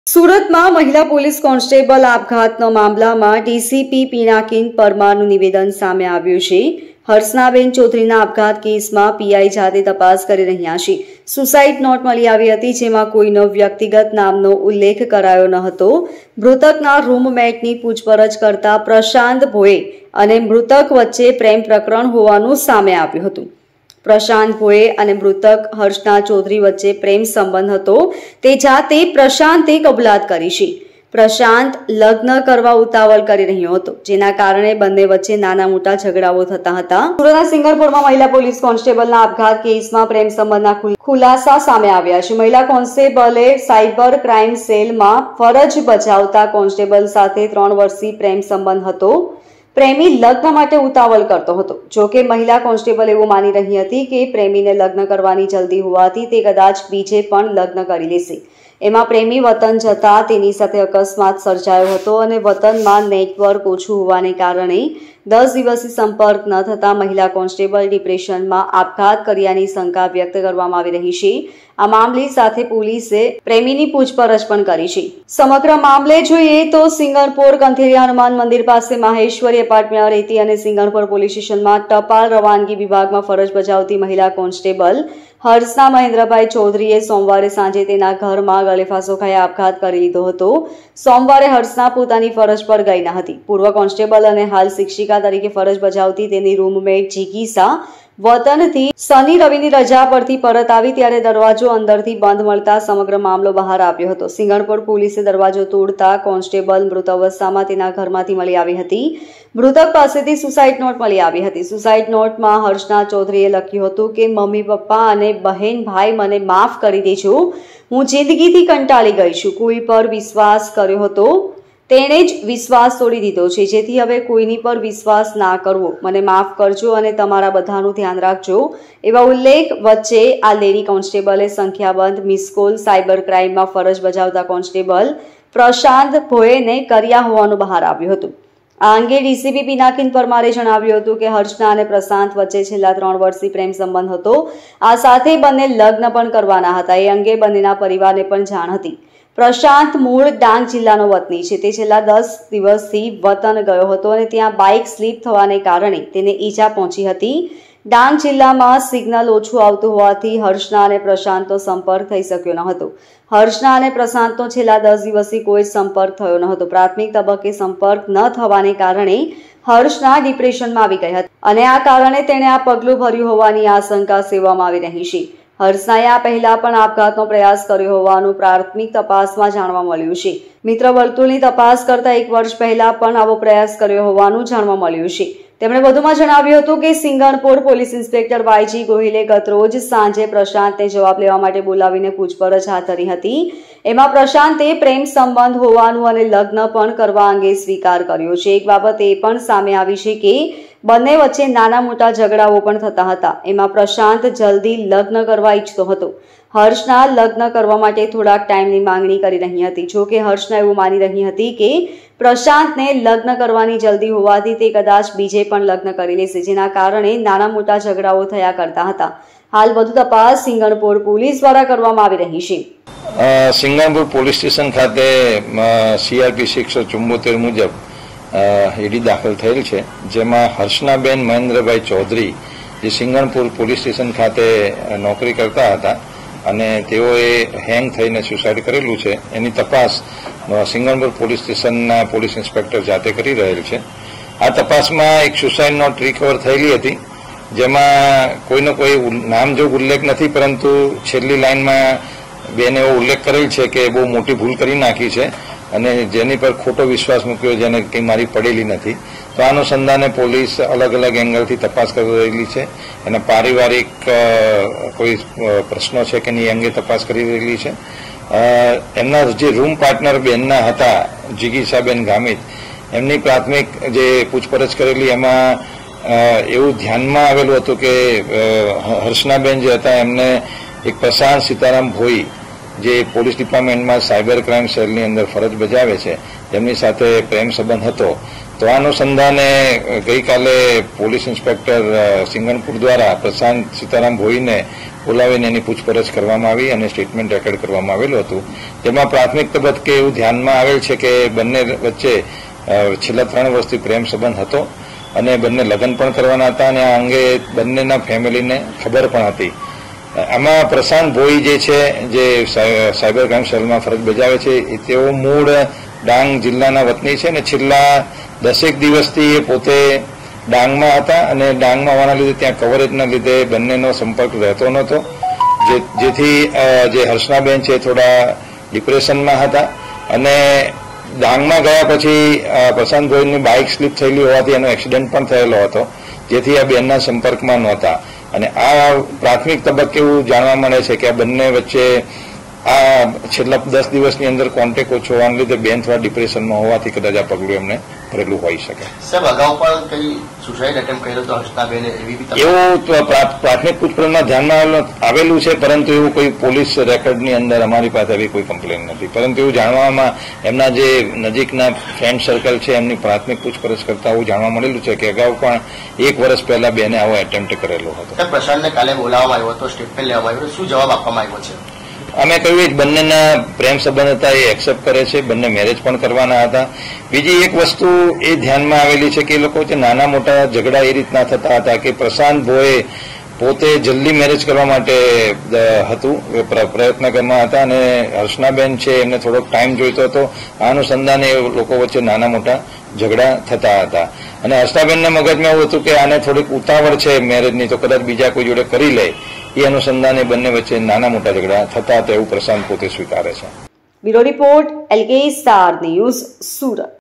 સુરતમાં મહિલા police constable આપઘાતના મામલામાં ડીસીપી પિનાકીન પરમારનું નિવેદન સામે આવ્યું છે। હર્ષનાબેન ચૌધરીના આપઘાત કેસમાં પીઆઈ જાતે તપાસ કરી રહ્યા છે। સુસાઇડ નોટ મળી આવી હતી, જેમાં કોઈનો વ્યક્તિગત નામનો ઉલ્લેખ કરાયો ન હતો। મૃતકના રૂમમેટની પૂછપરછ કરતા પ્રશાંત ભોએ અને મૃતક વચ્ચે પ્રેમ પ્રકરણ હોવાનું સામે આવ્યું હતું। પ્રશાંત ભોએ અને મૃતક હર્ષના ચૌધરી વચ્ચે પ્રેમ સંબંધ હતો, તે જાતે પ્રશાંતે કબૂલાત કરી છે। પ્રશાંત લગ્ન કરવા ઉતાવળ કરી રહ્યો હતો, જેના કારણે બંને વચ્ચે નાના મોટા ઝઘડાઓ થતા હતા। સુરતના સિંગરપુરમાં મહિલા પોલીસ કોન્સ્ટેબલના આપઘાત કેસમાં પ્રેમ સંબંધના ખુલાસા સામે આવ્યા છે। મહિલા કોન્સ્ટેબલે સાયબર ક્રાઇમ સેલમાં ફરજ બજાવતા કોન્સ્ટેબલ સાથે 3 વર્ષથી પ્રેમ સંબંધ હતો। પ્રેમી લગ્ન માટે ઉતાવળ કરતો હતો। જો કે મહિલા કોન્સ્ટેબલ એવું માની રહી હતી કે પ્રેમીને લગ્ન કરવાની જલ્દી હોવાથી તે કદાચ બીજે પણ લગ્ન કરી લેશે। એમાં પ્રેમી વતન જતા તેની સાથે અકસ્માત સર્જાયો હતો અને વતનમાં નેટવર્ક ઓછું હોવાને કારણે 10 દિવસથી સંપર્ક ન થતા મહિલા કોન્સ્ટેબલ ડિપ્રેશનમાં આપઘાત કર્યાની શંકા વ્યક્ત કરવામાં આવી રહી છે। આ મામલે સાથે પોલીસે પ્રેમીની પૂછપરછ પણ કરી છે। સમગ્ર મામલે જોઈએ તો સિંગરપુર કંથેરિયા હનુમાન મંદિર પાસે માહેશ્વરી એપાર્ટમેન્ટમાં રહેતી અને સિંગરપુર પોલીસ સ્ટેશનમાં ટપાલ રવાનગી વિભાગમાં ફરજ બજાવતી મહિલા કોન્સ્ટેબલ હર્ષના મહેન્દ્રભાઈ ચૌધરીએ સોમવારે સાંજે તેના ઘરમાં ગળેફાંસો ખાઈ આપઘાત કરી લીધો હતો। સોમવારે હર્ષના પોતાની ફરજ પર ગઈ ન હતી। પૂર્વ કોન્સ્ટેબલ અને હાલ શિક્ષિકા તરીકે ફરજ બજાવતી તેની રૂમમેટ જીગીસા વતનથી શનિ રવિની રજા પરથી પરત આવી ત્યારે દરવાજો અંદરથી બંધ મળતા સમગ્ર મામલો બહાર આવ્યો હતો। સિંગરપુર પોલીસે દરવાજો તોડતા કોન્સ્ટેબલ મૃત અવસ્થામાં તેના ઘરમાંથી મળી આવી હતી। મૃતક પાસેથી સુસાઇડ નોટ મળી આવી હતી। સુસાઇડ નોટમાં હર્ષના ચૌધરીએ લખ્યું હતું કે મમ્મી પપ્પા અને બહેન ભાઈ મને માફ કરી દેજો, હું જિંદગીથી કંટાળી ગઈ છું। કોઈ પર વિશ્વાસ કર્યો હતો, તેણે જ વિશ્વાસ તોડી દીધો છે, જેથી હવે કોઈની પર વિશ્વાસ ના કરવો। મને માફ કરજો અને તમારા બધાનું ધ્યાન રાખજો। એવા ઉલ્લેખ વચ્ચે આ લેડી કોન્સ્ટેબલે સંખ્યાબંધ મિસકોલ સાયબર ક્રાઇમમાં ફરજ બજાવતા કોન્સ્ટેબલ પ્રશાંત ભોએને કર્યા હોવાનું બહાર આવ્યું હતું। આ અંગે ડીસીપી પિનાકીન પરમારે જણાવ્યું હતું કે હર્ષના અને પ્રશાંત વચ્ચે છેલ્લા 3 વર્ષથી પ્રેમ સંબંધ હતો। આ સાથે બંને લગ્ન પણ કરવાના હતા। એ અંગે બંનેના પરિવારને પણ જાણ હતી। પ્રશાંત મૂળ ડાંગ જિલ્લાનો વતની છે। તે છેલ્લા 10 દિવસથી વતન ગયો હતો અને ત્યાં બાઇક સ્લીપ થવાને કારણે તેને ઈજા પહોંચી હતી। ડાંગ જિલ્લામાં સિગ્નલ ઓછું આવતું હોવાથી હર્ષના અને પ્રશાંતનો સંપર્ક થઈ શક્યો ન હતો। હર્ષના અને પ્રશાંતનો છેલ્લા 10 દિવસથી કોઈ સંપર્ક થયો ન હતો। પ્રાથમિક તબક્કે સંપર્ક ન થવાને કારણે હર્ષના ડિપ્રેશનમાં આવી ગઈ હતી અને આ કારણે તેણે આ પગલું ભર્યું હોવાની આશંકા સેવવામાં આવી રહી છે। હર્ષનાએ આ પહેલા પણ આપઘાતનો પ્રયાસ કર્યો હોવાનું પ્રાથમિક તપાસમાં જાણવા મળ્યું છે। મિત્ર વર્તુળની તપાસ કરતા 1 વર્ષ પહેલા પણ આવો પ્રયાસ કર્યો હોવાનું જાણવા મળ્યું છે। તેમણે વધુમાં જણાવ્યું હતું કે સિંગરપુર પોલીસ ઇન્સ્પેક્ટર વાયજી ગોહિલે ગતરોજ સાંજે પ્રશાંતને જવાબ લેવા માટે બોલાવીને પૂછપરછ હાથ ધરી હતી। એમાં પ્રશાંતે પ્રેમ સંબંધ હોવાનું અને લગ્ન પણ કરવા અંગે સ્વીકાર કર્યો છે। એક બાબત એ પણ સામે આવી છે કે બંને વચ્ચે નાના મોટા ઝઘડાઓ પણ થતા હતા। એમાં પ્રશાંત જલ્દી લગ્ન કરવા ઈચ્છતો હતો। હર્ષના લગ્ન કરવા માટે થોડાક ટાઈમની માંગણી કરી રહી હતી। જો કે હર્ષના એવું માની રહી હતી કે પ્રશાંતને લગ્ન કરવાની જલ્દી હોવાથી તે કદાચ બીજે પણ લગ્ન કરી લેશે, જેના કારણે નાના મોટા ઝઘડાઓ થયા કરતા હતા। હાલ વધુ તપાસ સિંગરપુર પોલીસ દ્વારા કરવામાં આવી રહી છે। સિંગરપુર પોલીસ સ્ટેશન ખાતે CRP 674 મુજબ ઈડી દાખલ થયેલ છે, જેમાં હર્ષનાબેન મહેન્દ્રભાઈ ચૌધરી જે સિંગરપુર પોલીસ સ્ટેશન ખાતે નોકરી કરતા હતા અને તેઓએ હેંગ થઈને સુસાઇડ કરેલું છે, એની તપાસ સિંગરપુર પોલીસ સ્ટેશનના પોલીસ ઇન્સ્પેક્ટર જાતે કરી રહેલ છે। આ તપાસમાં એક સુસાઇડ નોટ રિકવર થયેલી હતી, જેમાં કોઈનો કોઈ નામજોગ ઉલ્લેખ નથી, પરંતુ છેલ્લી લાઇનમાં બેન એવો ઉલ્લેખ કરેલ છે કે બહુ મોટી ભૂલ કરી નાખી છે અને જેની પર ખોટો વિશ્વાસ મૂક્યો, જેને કંઈ મારી પડેલી નથી। તો આ અનુસંધાને પોલીસ અલગ અલગ એંગલથી તપાસ કરી રહેલી છે। એના પારિવારિક કોઈ પ્રશ્નો છે કે નહીં એ અંગે તપાસ કરી રહેલી છે। એમના જે રૂમ પાર્ટનર બેનના હતા જીગીસાબેન ગામિત, એમની પ્રાથમિક જે પૂછપરછ કરેલી એમાં એવું ધ્યાનમાં આવેલું હતું કે હર્ષનાબેન જે હતા એમને એક પ્રશાંત સીતારામ ભોઈ જે પોલીસ ડિપાર્ટમેન્ટમાં સાયબર ક્રાઇમ સેલની અંદર ફરજ બજાવે છે, તેમની સાથે પ્રેમ સંબંધ હતો। તો આ અનુસંધાને ગઈકાલે પોલીસ ઇન્સ્પેક્ટર સિંગણપુર દ્વારા પ્રશાંત સીતારામ ભોઈને બોલાવીને એની પૂછપરછ કરવામાં આવી અને સ્ટેટમેન્ટ રેકોર્ડ કરવામાં આવેલું હતું, જેમાં પ્રાથમિક તબક્કે એવું ધ્યાનમાં આવેલ છે કે બંને વચ્ચે છેલ્લા 3 વર્ષથી પ્રેમ સંબંધ હતો અને બંને લગ્ન પણ કરવાના હતા અને આ અંગે બંનેના ફેમિલીને ખબર પણ હતી. આમાં પ્રશાંત ભોઈ જે છે, જે સાયબર ક્રાઇમ સેલમાં ફરજ બજાવે છે, તેઓ મૂળ ડાંગ જિલ્લાના વતની છે અને છેલ્લા 10 દિવસથી એ પોતે ડાંગમાં હતા અને ડાંગમાં હોવાના લીધે ત્યાં કવરેજના લીધે બંનેનો સંપર્ક રહેતો નહોતો, જેથી જે હર્ષનાબેન છે થોડા ડિપ્રેશનમાં હતા અને ડાંગમાં ગયા પછી પ્રશાંત ભોઈની બાઇક સ્લીપ થયેલી હોવાથી એનો એક્સિડન્ટ પણ થયેલો હતો, જેથી આ બેનના સંપર્કમાં નહોતા. અને આ પ્રાથમિક તબક્કે એવું જાણવા મળે છે કે આ બંને વચ્ચે આ છેલ્લા 10 દિવસની અંદર કોન્ટેક્ટ ઓછો હોવાને લીધે બેન થોડા ડિપ્રેશનમાં હોવાથી કદાચ આ પગલું એમને ભરેલું હોઈ શકે. સાહેબ, અગાઉ પણ કઈ સુસાઇડ એટેમ્પ કર્યો હતો હર્ષનાબેને, એવું પ્રાથમિક પૂછપરછમાં ધ્યાનમાં આવેલું છે, પરંતુ એવું કોઈ પોલીસ રેકોર્ડની અંદર અમારી પાસે એવી કોઈ કમ્પ્લેન નથી. પરંતુ એવું જાણવામાં એમના જે નજીકના ફ્રેન્ડ સર્કલ છે એમની પ્રાથમિક પૂછપરછ કરતા એવું જાણવા મળેલું છે કે અગાઉ પણ 1 વર્ષ પહેલા બેને આવો એટેમ્પ્ટ કરેલો હતો. પ્રશાંતને કાલે બોલાવવામાં આવ્યો હતો, સ્ટેટમેન્ટ લેવામાં આવ્યો, શું જવાબ આપવામાં આવ્યો છે? અમે કહ્યું બંનેના પ્રેમ સંબંધ હતા એ એક્સેપ્ટ કરે છે, બંને મેરેજ પણ કરવાના હતા. બીજી એક વસ્તુ એ ધ્યાનમાં આવેલી છે કે એ લોકો વચ્ચે નાના મોટા ઝઘડા એ રીતના થતા હતા કે પ્રશાંત ભોએ પોતે જલ્દી મેરેજ કરવા માટે હતું પ્રયત્ન કરવા હતા અને હર્ષનાબેન છે એમને થોડોક ટાઈમ જોઈતો હતો. આ અનુસંધાને લોકો વચ્ચે નાના મોટા ઝઘડા થતા હતા અને હર્ષનાબેનના મગજમાં એવું હતું કે આને થોડીક ઉતાવળ છે મેરેજની, તો કદાચ બીજા કોઈ જોડે કરી લે, એ અનુસંધાને બંને વચ્ચે નાના મોટા ઝઘડા થતા હતા એવું પ્રશાંત પોતે સ્વીકારે છે. Bureau report, LK star news, Surat.